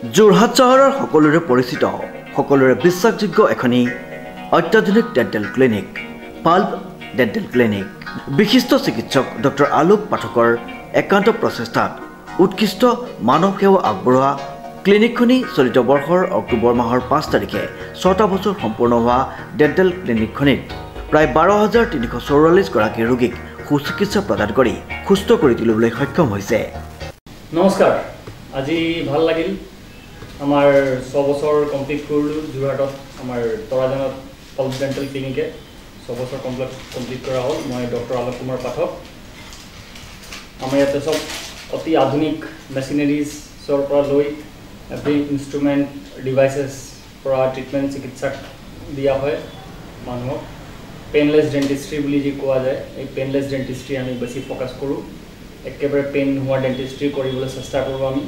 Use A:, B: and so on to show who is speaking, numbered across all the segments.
A: যোৰহাট চহৰৰ সকলোৰে পৰিচিত সকলোৰে বিশ্বাসযোগ্য এখনি অত্যাধুনিক dental clinic pulp dental clinic বিশিষ্ট চিকিৎসক ডক্টৰ আলোক পাঠকৰ একান্ত প্ৰচেষ্টাত উৎকৃষ্ট মানৱ সেৱা আগবঢ়োৱা ক্লিনিকখনি চলিত বৰ্ষৰ অক্টোবৰ মাহৰ 5 তাৰিখে 6টা বছৰ সম্পূৰ্ণ হোৱা ডেণ্টেল ক্লিনিকখনিত প্ৰায় 12,344 গৰাকী ৰোগীক সুচিকিৎসা প্ৰদান কৰি সুস্থ কৰি তুলিবলৈ সক্ষম হৈছে।
B: নমস্কাৰ, আজি ভাল লাগিল আমাৰ 6 বছৰ কমপ্লিট কৰিলোঁ যোৰহাটত আমাৰ তৰাজানত পাল্প ডেণ্টেল ক্লিনিকে 6 বছৰ কমপ্লিট কৰা হ'ল। মই ডক্টৰ আলোক কুমাৰ পাঠক। আমাৰ ইয়াতে সব অতি আধুনিক মেচিনাৰিজৰ পৰা লৈ এভৰি ইনষ্ট্ৰুমেণ্ট ডিভাইচেছ পৰা ট্ৰিটমেণ্ট চিকিৎসা দিয়া হয় মানুহক। পেইনলেছ ডেণ্টিষ্ট্ৰি বুলি যি কোৱা যায়, এই পেইনলেছ ডেণ্টিষ্ট্ৰি আমি বেছি ফ'কাছ কৰোঁ। একেবাৰে পেইন হোৱা ডেণ্টিষ্ট্ৰি কৰিবলৈ চেষ্টা কৰোঁ আমি।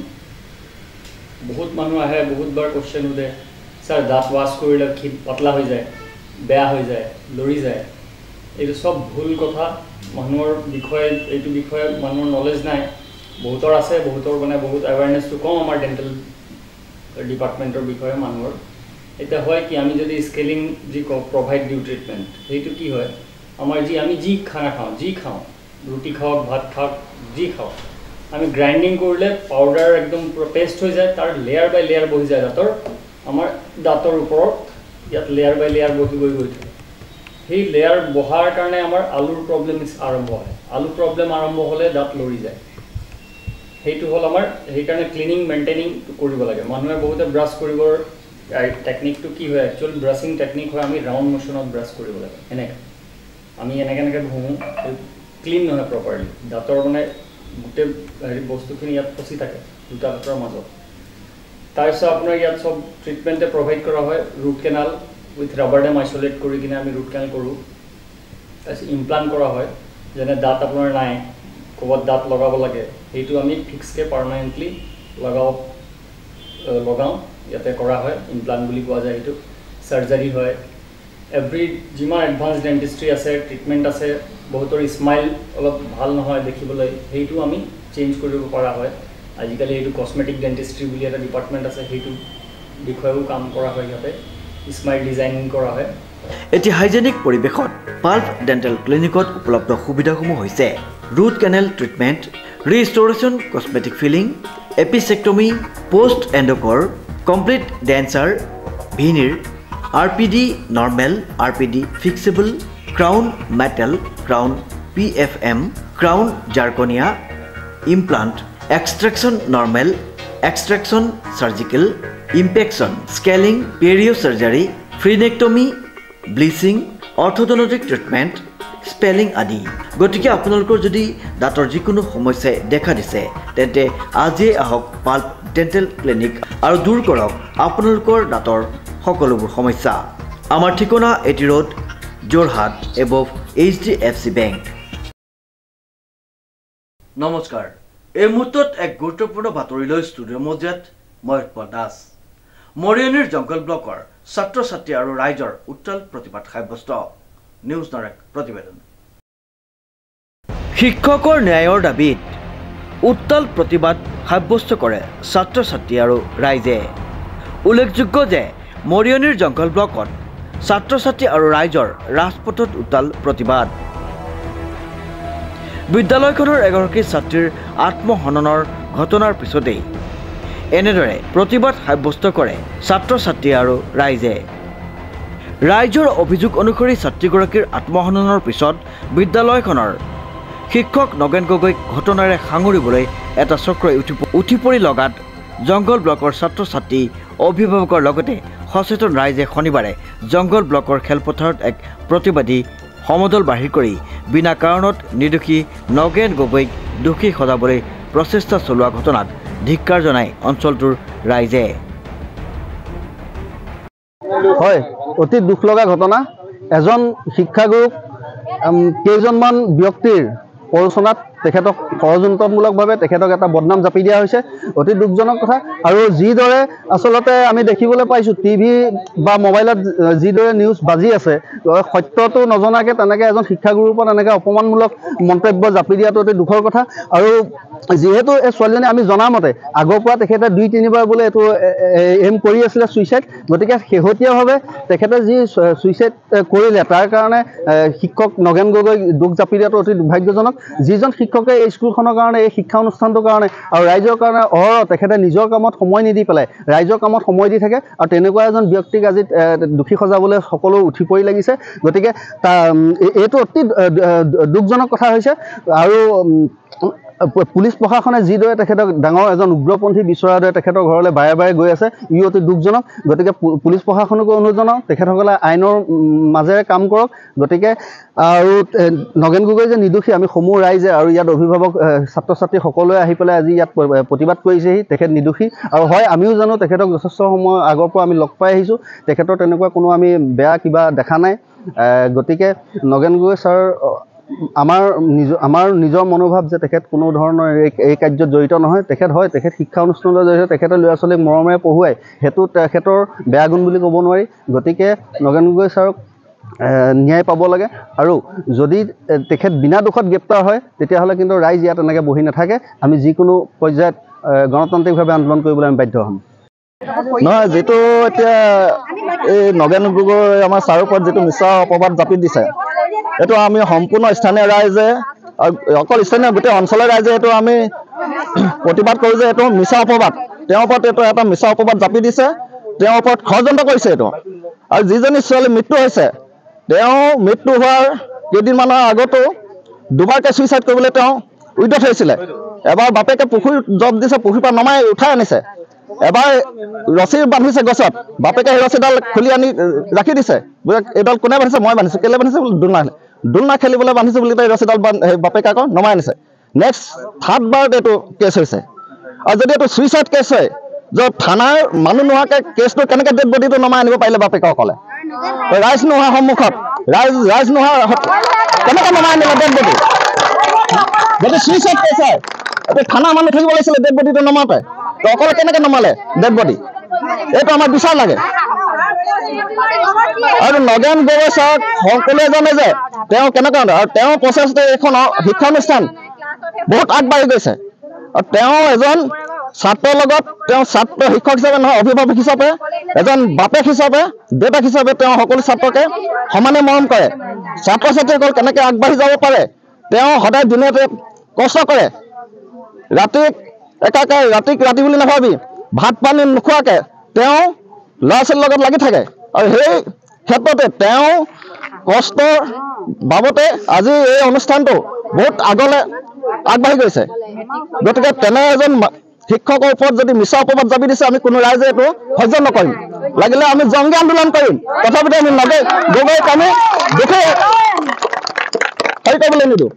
B: বহুত মানুহ আহে, বহুতবাৰ কুৱেশ্যন সোধে, ছাৰ দাঁত ৱাছ কৰিলে পাতলা হৈ যায়, বেয়া হৈ যায়, লৰি যায়। এইটো সব ভুল কথা। মানুহৰ বিষয়ে এইটো বিষয়ে মানুহৰ নলেজ নাই, বহুতৰ আছে, বহুতৰ মানে বহুত এৱাৰনেছটো কম আমাৰ ডেণ্টেল ডিপাৰ্টমেণ্টৰ বিষয়ে মানুহৰ। এতিয়া হয় কি, আমি যদি স্কেলিং যি প্ৰভাইড দিওঁ ট্ৰিটমেণ্ট, সেইটো কি হয়, আমাৰ আমি যি খানা খাওঁ, যি খাওঁ, ৰুটি খাওক, ভাত খাওক, যি খাওক, আমি গ্ৰাইণ্ডিং কৰিলে পাউডাৰ একদম পুৰা পেষ্ট হৈ যায়, তাৰ লেয়াৰ বাই লেয়াৰ বহি যায় দাঁতৰ। আমাৰ দাঁতৰ ওপৰত ইয়াত লেয়াৰ বাই লেয়াৰ বহি গৈ থাকে। সেই লেয়াৰ বহাৰ কাৰণে আমাৰ আলুৰ প্ৰব্লেম আৰম্ভ হয়। আলু প্ৰব্লেম আৰম্ভ হ'লে দাঁত লৰি যায়। সেইটো হ'ল আমাৰ, সেইকাৰণে ক্লিনিং মেইনটেইনিং কৰিব লাগে। মানুহে বহুতে ব্ৰাছ কৰিবৰ টেকনিকটো কি হয়, একচুৱেল ব্ৰাছিং টেকনিক হয় আমি ৰাউণ্ড মোশ্যনত ব্ৰাছ কৰিব লাগে। এনেকৈ আমি এনেকৈ ঘঁহোঁ, ক্লিন নহয় প্ৰপাৰলি। দাঁতৰ মানে গোটেই হেৰি বস্তুখিনি ইয়াত ফচি থাকে দুটা দাঁতৰ মাজত। তাৰপিছত আপোনাৰ ইয়াত সব ট্ৰিটমেণ্টে প্ৰভাইড কৰা হয়। Root canal with rubber dam isolate কৰি কিনে আমি ৰুট কেনাল কৰোঁ। তাৰপিছত ইমপ্লাণ্ট কৰা হয়, যেনে দাঁত আপোনাৰ নাই, ক'ৰবাত দাঁত লগাব লাগে, সেইটো আমি ফিক্সকৈ পাৰ্মানেণ্টলি লগাওঁ, ইয়াতে কৰা হয়। ইমপ্লাণ্ট বুলি কোৱা যায় সেইটো। চাৰ্জাৰী হয়। এভৰি যিমান এডভান্স ডেণ্টিষ্ট্ৰি আছে, ট্ৰিটমেণ্ট আছে, বহুতৰ স্মাইল অলপ ভাল নহয় দেখিবলৈ, সেইটো আমি চেঞ্জ কৰিব পৰা হয়। আজিকালি এইটো কছমেটিক ডেণ্টিষ্ট্ৰি বুলি এটা ডিপাৰ্টমেণ্ট আছে, সেইটো বিষয়েও কাম কৰা হয়। ইয়াতে স্মাইল ডিজাইনিং কৰা হয়।
A: এটি হাইজেনিক পৰিৱেশত পাল্প ডেণ্টেল ক্লিনিকত উপলব্ধ সুবিধাসমূহ হৈছে root canal treatment, restoration cosmetic filling, apicectomy, post and core, complete denture, veneer, RPD normal, RPD fixable, crown metal, crown PFM, crown zirconia, implant, extraction normal, extraction surgical, impaction, scaling, perio' surgery, frenectomy, bleaching, orthodontic treatment, splinting আদি। গতিকে আপোনালোকৰ যদি দাঁতৰ যিকোনো সমস্যাই দেখা দিছে, তেন্তে আজিয়ে আহক পাল্প ডেণ্টেল ক্লিনিক আৰু দূৰ কৰক আপোনালোকৰ দাঁতৰ সকলোবোৰ সমস্যা। আমাৰ ঠিকনা AT road, Jorhat, above HDFC bank. নমস্কাৰ, এই মুহূৰ্তত এক গুৰুত্বপূৰ্ণ বাতৰিলৈ ষ্টুডিঅ' মজিয়াত মই উৎপল দাস। মৰিয়নিৰ জংগল ব্লকৰ ছাত্ৰ ছাত্ৰী আৰু ৰাইজৰ উত্তাল প্ৰতিবাদ সাব্যস্ত। নিউজ নাৰেক প্ৰতিবেদন। শিক্ষকৰ ন্যায়ৰ দাবীত উত্তাল প্ৰতিবাদ সাব্যস্ত কৰে ছাত্ৰ ছাত্ৰী আৰু ৰাইজে। উল্লেখযোগ্য যে মৰিয়নিৰ জংগল ব্লকত ছাত্ৰ ছাত্ৰী আৰু ৰাইজৰ ৰাজপথত উত্তাল প্ৰতিবাদ। বিদ্যালয়খনৰ এগৰাকী ছাত্ৰীৰ আত্মহননৰ ঘটনাৰ পিছতেই এনেদৰে প্ৰতিবাদ সাব্যস্ত কৰে ছাত্ৰ ছাত্ৰী আৰু ৰাইজে। ৰাইজৰ অভিযোগ অনুসৰি ছাত্ৰীগৰাকীৰ আত্মহননৰ পিছত বিদ্যালয়খনৰ শিক্ষক নগেন গগৈক ঘটনাৰে সাঙুৰিবলৈ এটা চক্ৰই উঠি পৰি লগাত জংগল ব্লকৰ ছাত্ৰ ছাত্ৰী, অভিভাৱকৰ লগতে সচেতন ৰাইজে শনিবাৰে জংগল ব্লকৰ খেলপথাৰত এক প্ৰতিবাদী সমদল বাহিৰ কৰি বিনা কাৰণত নিৰ্দোষী নগেন গগৈক দোষী সজাবলৈ প্ৰচেষ্টা চলোৱা ঘটনাত ধিক্কাৰ জনাই অঞ্চলটোৰ ৰাইজে।
C: হয়, অতি দুখ লগা ঘটনা। এজন শিক্ষাগুৰুক কেইজনমান ব্যক্তিৰ প্ৰৰোচনাত তেখেতক ষড়যন্ত্ৰমূলকভাৱে তেখেতক এটা বদনাম জাপি দিয়া হৈছে অতি দুখজনক কথা আৰু যিদৰে আচলতে আমি দেখিবলৈ পাইছোঁ টিভি বা মোবাইলত যিদৰে নিউজ বাজি আছে সত্যটো নজনাকৈ তেনেকৈ এজন শিক্ষাগুৰুৰ ওপৰত এনেকৈ অপমানমূলক মন্তব্য জাপি দিয়াটো অতি দুখৰ কথা আৰু যিহেতু এই ছোৱালীজনী আমি জনাৰ মতে আগৰ পৰা তেখেতে 2-3বাৰ বোলে এইটো এম কৰি আছিলে ছুইচাইড গতিকে শেহতীয়াভাৱে তেখেতে যি ছুইচাইড কৰিলে তাৰ কাৰণে শিক্ষক নগেন গগৈ দুখ জাপি দিয়াটো অতি দুৰ্ভাগ্যজনক যিজন শিক্ষকে এই স্কুলখনৰ কাৰণে এই শিক্ষা অনুষ্ঠানটোৰ কাৰণে আৰু ৰাইজৰ কাৰণে তেখেতে নিজৰ কামত সময় নিদি পেলাই ৰাইজৰ কামত সময় দি থাকে আৰু তেনেকুৱা এজন ব্যক্তিক আজি দোষী সজাবলৈ সকলো উঠি পৰি লাগিছে গতিকে এইটো অতি দুখজনক কথা হৈছে আৰু পুলিচ প্ৰশাসনে যিদৰে তেখেতক ডাঙৰ এজন উগ্ৰপন্থী বিচৰাৰ দৰে তেখেতৰ ঘৰলৈ বাৰে বাৰে গৈ আছে ই অতি দুখজনক গতিকে পুলিচ প্ৰশাসনকো অনুৰোধ জনাওঁ তেখেতসকলে আইনৰ মাজেৰে কাম কৰক গতিকে আৰু নগেন গগৈ যে নিৰ্দোষী আমি সমূহ ৰাইজে আৰু ইয়াত অভিভাৱক ছাত্ৰ ছাত্ৰী সকলোৱে আহি পেলাই আজি ইয়াত প্ৰতিবাদ কৰিছেহি তেখেত নিৰ্দোষী আৰু হয় আমিও জানো তেখেতক যথেষ্ট সময় আগৰ পৰা আমি লগ পাই আহিছোঁ তেখেতৰ তেনেকুৱা কোনো আমি বেয়া কিবা দেখা নাই গতিকে নগেন গগৈ ছাৰ আমাৰ নিজৰ মনোভাৱ যে তেখেত কোনো ধৰণৰ এই কাৰ্যত জড়িত নহয় তেখেত শিক্ষা অনুষ্ঠানৰ জৰিয়তে তেখেতে ল'ৰা ছোৱালীক মৰমেৰে পঢ়ুৱায় সেইটো তেখেতৰ বেয়া গুণ বুলি ক'ব নোৱাৰি গতিকে নগেন গগৈ ছাৰক ন্যায় পাব লাগে আৰু যদি তেখেত বিনা দোষত গ্ৰেপ্তাৰ হয় তেতিয়াহ'লে কিন্তু ৰাইজ ইয়াত এনেকৈ বহি নাথাকে আমি যিকোনো পৰ্যায়ত গণতান্ত্ৰিকভাৱে আন্দোলন কৰিবলৈ আমি বাধ্য হ'ম নহয় যিটো এতিয়া এই নগেন গগৈ আমাৰ ছাৰৰ ওপৰত যিটো মিছা অপবাদ জাপি দিছে এইটো আমি সম্পূৰ্ণ স্থানীয় ৰাইজে অকল স্থানীয় গোটেই অঞ্চলৰ ৰাইজে এইটো আমি প্ৰতিবাদ কৰোঁ যে এইটো মিছা অপবাদ তেওঁৰ ওপৰত এইটো এটা মিছা অপবাদ জাপি দিছে তেওঁৰ ওপৰত ষড়যন্ত্ৰ কৰিছে এইটো আৰু যিজনী ছোৱালীৰ মৃত্যু হৈছে তেওঁ মৃত্যু হোৱাৰ কেইদিনমানৰ আগতো দুবাৰকৈ ছুইচাইড কৰিবলৈ তেওঁ উদ্যত হৈছিলে এবাৰ বাপেকে পুখুৰীত জব দিছে পুখুৰীৰ পৰা নমাই উঠাই আনিছে এবাৰ ৰছী বান্ধিছে গছত বাপেকে সেই ৰছীডাল খুলি আনি ৰাখি দিছে বোলে এইডাল কোনে বান্ধিছে মই বান্ধিছোঁ কেলৈ বান্ধিছে বোলে দোলনা খেলিবলৈ বান্ধিছোঁ বুলি তাই ৰছীডাল বাপেকে আকৌ নমাই আনিছে নেক্সট 3বাৰত এইটো কেছ হৈছে আৰু যদি এইটো ছুইচাইড কেছ হয় যে থানাৰ মানুহ নোহোৱাকৈ কেছটো কেনেকৈ ডেড বডিটো নমাই আনিব পাৰিলে বাপেকসকলে ৰাইজ নোহোৱা সন্মুখত ৰাইজ নোহোৱা কেনেকৈ নমাই আনিলে ডেড বডি যদি ছুইচাইড কেছ হয় এইটো থানাৰ মানুহ থাকিব লাগিছিলে ডেড বডিটো নমাওঁতে অকলে কেনেকৈ নমালে ডেড বডি এইটো আমাৰ বিচাৰ লাগে আৰু নগেন গগৈ ছাৰক সকলোৱে জানে যে তেওঁ কেনেকুৱা আৰু তেওঁৰ প্ৰচেষ্টাই এখন শিক্ষা অনুষ্ঠান বহুত আগবাঢ়ি গৈছে আৰু তেওঁ এজন ছাত্ৰৰ লগত তেওঁ ছাত্ৰ শিক্ষক হিচাপে নহয় অভিভাৱক হিচাপে এজন বাপেক হিচাপে দেউতাক হিচাপে তেওঁ সকলো ছাত্ৰকে সমানে মৰম কৰে ছাত্ৰ ছাত্ৰীসকল কেনেকৈ আগবাঢ়ি যাব পাৰে তেওঁ সদায় দিনতে কষ্ট কৰে ৰাতি বুলি নাভাবি ভাত পানী নোখোৱাকৈ তেওঁ ল'ৰা ছোৱালীৰ লগত লাগি থাকে আৰু সেই ক্ষেত্ৰতে তেওঁ কষ্টৰ বাবতে আজি এই অনুষ্ঠানটো বহুত আগলৈ আগবাঢ়ি গৈছে গতিকে তেনে এজন শিক্ষকৰ ওপৰত যদি মিছা অপবাদ জাপি দিছে আমি কোনো ৰাইজে এইটো সহ্য নকৰিম লাগিলে আমি জংগী আন্দোলন কৰিম তথাপিতো আমি নগেন গগৈক আমি দেখি হেৰি কৰিবলৈ নিদিওঁ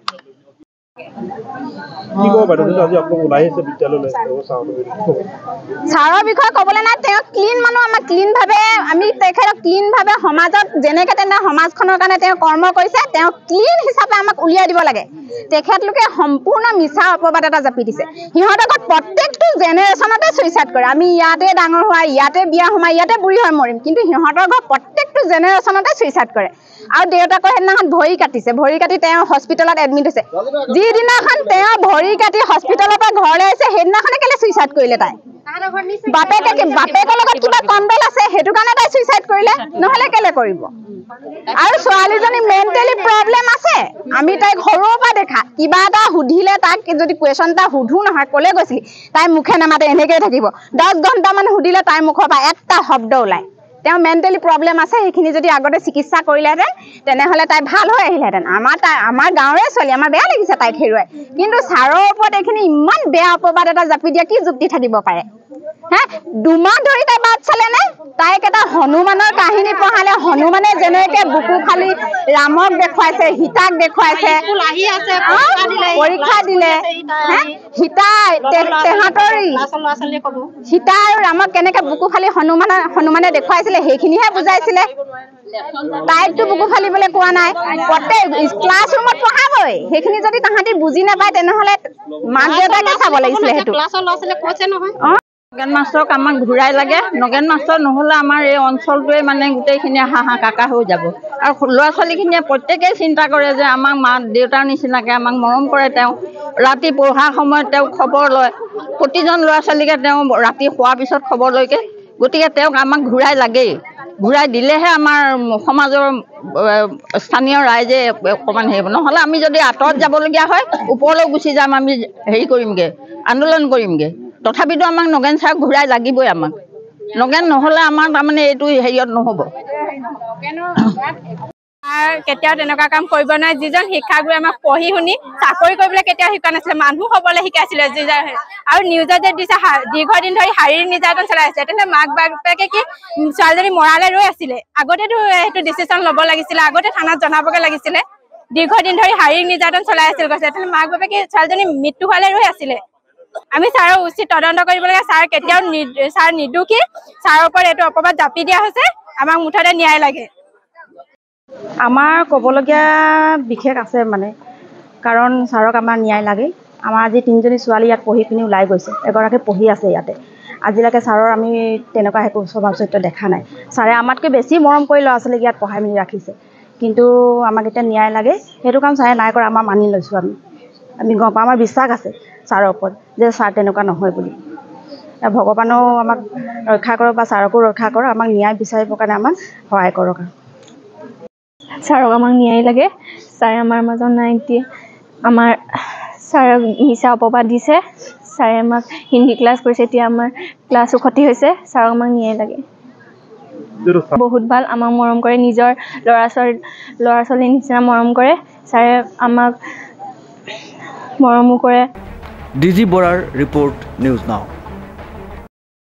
D: ছাৰৰ বিষয়ে ক'বলৈ নাই তেওঁ ক্লিন মানুহ আমাক ক্লিনভাৱে আমি তেখেতক ক্লিনভাৱে সমাজত যেনেকৈ তেনে সমাজখনৰ কাৰণে তেওঁ কৰ্ম কৰিছে তেওঁ ক্লিন হিচাপে আমাক উলিয়াই দিব লাগে তেখেতলোকে সম্পূৰ্ণ মিছা অপবাদ এটা জাপি দিছে সিহঁতৰ ঘৰত প্ৰত্যেকটো জেনেৰেশ্যনতে ছুইচাইড কৰে আমি ইয়াতে ডাঙৰ হোৱা ইয়াতে বিয়া সোমাই ইয়াতে বুঢ়ী হৈ মৰিম কিন্তু সিহঁতৰ ঘৰত প্ৰত্যেকটো জেনেৰেশ্যনতে ছুইচাইড কৰে আৰু দেউতাকৰ সেইদিনাখন ভৰি কাটি তেওঁ হস্পিটেলত এডমিট হৈছে যিদিনাখন তেওঁ ভৰি কাটি হস্পিটেলৰ পৰা ঘৰলৈ আহিছে সেইদিনাখনে কেলে ছুইচাইড কৰিলে তাই বাপেকৰ লগত কিবা কণ্ডল আছে সেইটো কাৰণে তাই ছুইচাইড কৰিলে নহ'লে কেলে কৰিব আৰু ছোৱালীজনী মেণ্টেলি প্ৰব্লেম আছে আমি তাইক সৰুৰ পৰা দেখা কিবা এটা সুধিলে তাক যদি কুৱেশ্যন এটা সুধো নহয় ক'লে গৈছিলি তাই মুখে নামাতে এনেকৈয়ে থাকিব 10 ঘণ্টামান সুধিলে তাইৰ মুখৰ পৰা এটা শব্দ ওলায় তেওঁ মেণ্টেলি প্ৰব্লেম আছে সেইখিনি যদি আগতে চিকিৎসা কৰিলেহেঁতেন তেনেহ'লে তাই ভাল হৈ আহিলেহেঁতেন আমাৰ গাঁৱৰে ছোৱালী আমাৰ বেয়া লাগিছে তাইক হেৰুৱাই কিন্তু ছাৰৰ ওপৰত এইখিনি ইমান বেয়া অপবাদ এটা জাপি দিয়া কি যুক্তি থাকিব পাৰে হে দুমাহ ধৰি তাই বাট চালেনে তাইক এটা হনুমানৰ কাহিনী পঢ়ালে হনুমানে যেনেকে বুকু ফালি ৰামক দেখুৱাইছে সীতাক দেখুৱাইছে পৰীক্ষা দিলে সীতা তেহাঁতৰ সীতা আৰু ৰামক কেনেকে বুকু ফালি হনুমানে দেখুৱাইছিলে সেইখিনিহে বুজাইছিলে তাইকতো বুকু ফালিবলৈ কোৱা নাই প্ৰত্যেক ক্লাছ ৰুমত পঢ়াবই সেইখিনি যদি তাহাঁতি বুজি নাপায় তেনেহ'লে মাক দেউতাকে চাব লাগিছিলে সেইটো নগেন মাষ্টৰক আমাক ঘূৰাই লাগে নগেন মাষ্টৰ নহ'লে আমাৰ এই অঞ্চলটোৱে মানে গোটেইখিনি হাহাকাৰ হৈ যাব আৰু ল'ৰা ছোৱালীখিনিয়ে প্ৰত্যেকেই চিন্তা কৰে যে আমাক মা দেউতাৰ নিচিনাকৈ আমাক মৰম কৰে তেওঁ ৰাতি পঢ়াৰ সময়ত তেওঁ খবৰ লয় প্ৰতিজন ল'ৰা ছোৱালীকে তেওঁ ৰাতি শোৱাৰ পিছত খবৰ লৈকে গতিকে তেওঁক আমাক ঘূৰাই লাগেই ঘূৰাই দিলেহে আমাৰ সমাজৰ স্থানীয় ৰাইজে অকণমান হেৰি নহ'লে আমি যদি আঁতৰত যাবলগীয়া হয় ওপৰলৈ গুচি যাম আমি হেৰি কৰিমগৈ আন্দোলন কৰিমগৈ তথাপিতো আমাক নগেন ছাৰক ঘূৰাই লাগিবই আমাক নগেন নহ'লে আমাৰ তাৰমানে এইটো হেৰিয়ত নহ'ব
E: কেতিয়াও তেনেকুৱা কাম কৰিব নোৱাৰে যিজন শিক্ষাগুৰুৱে আমাক পঢ়ি শুনি চাকৰি কৰিবলৈ কেতিয়াও শিকা নাছিলে মানুহ হ'বলৈ শিকাইছিলে আৰু নিউজত যে দিছে দীৰ্ঘদিন ধৰি শাৰীৰিক নিৰ্যাতন চলাই আছিলে তেনেহ'লে মাক বাপেকে কি ছোৱালীজনী মৰালে ৰৈ আছিলে আগতেতো সেইটো ডিচিশ্যন ল'ব লাগিছিলে আগতে থানাত জনাবগৈ লাগিছিলে দীৰ্ঘদিন ধৰি শাৰীৰিক নিৰ্যাতন চলাই আছিল কৈছে তেনেহ'লে মাক বাপেকে ছোৱালীজনী মৃত্যু হোৱালে ৰৈ আছিলে আমি ছাৰৰ উচিত তদন্ত কৰিব লাগে ছাৰ কেতিয়াও ছাৰ নিদোষী ছাৰৰ ওপৰত এইটো অপবাদ জাপি দিয়া হৈছে আমাক মুঠতে ন্যায় লাগে
F: আমাৰ ক'বলগীয়া বিশেষ আছে মানে কাৰণ ছাৰক আমাৰ ন্যায় লাগে আমাৰ আজি 3জনী ছোৱালী ইয়াত পঢ়ি পিনি ওলাই গৈছে এগৰাকী পঢ়ি আছে ইয়াতে আজিলৈকে ছাৰৰ আমি তেনেকুৱা একো স্বভাৱ চৰিত্ৰ দেখা নাই ছাৰে আমাতকৈ বেছি মৰম কৰি ল'ৰা ছোৱালীক ইয়াত পঢ়াই মেলি ৰাখিছে কিন্তু আমাক এতিয়া ন্যায় লাগে সেইটো কাম ছাৰে নাই কৰা আমাৰ মানি লৈছোঁ আমি গম পাওঁ আমাৰ বিশ্বাস আছে ছাৰৰ ওপৰত যে ছাৰ তেনেকুৱা নহয় বুলি ভগৱানেও আমাক ৰক্ষা কৰক বা ছাৰকো ৰক্ষা কৰক আমাক ন্যায় বিচাৰিবৰ কাৰণে আমাক সহায় কৰক
G: ছাৰক আমাক ন্যায় লাগে ছাৰে আমাৰ মাজত নাই এতিয়া আমাৰ ছাৰক মিছা অপবাদ দিছে ছাৰে আমাক হিন্দী ক্লাছ কৰিছে এতিয়া আমাৰ ক্লাছো ক্ষতি হৈছে ছাৰক আমাক ন্যায় লাগে বহুত ভাল আমাক মৰম কৰে নিজৰ ল'ৰা ছোৱালীৰ নিচিনা মৰম কৰে ছাৰে আমাক মৰমো কৰে
A: ডিজি বৰাৰ ৰিপৰ্ট নিউজ নাও